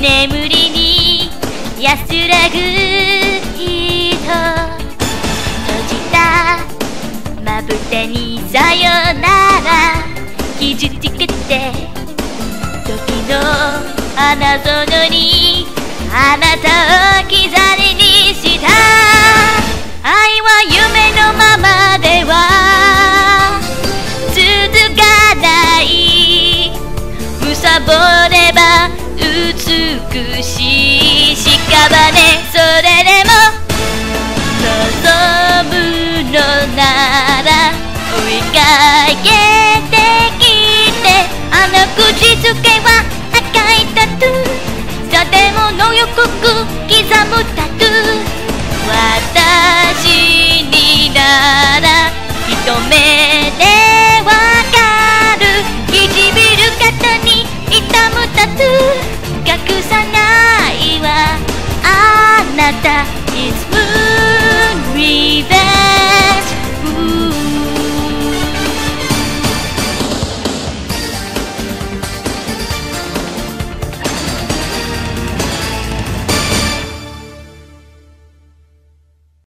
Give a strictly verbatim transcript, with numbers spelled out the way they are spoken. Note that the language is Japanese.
眠りに安らぐ人、閉じたまぶたにさよなら傷つけて、時の花園にあなたを置き去りにした。愛は夢のままでは続かない、貪れば美しい屍、それでも望むのなら追いかけてきて、あの口づけは赤いタトゥー、建物よく刻むタトゥー、私になら一目でわかる、唇肩に痛むタトゥー、隠さないわあなた It's moon river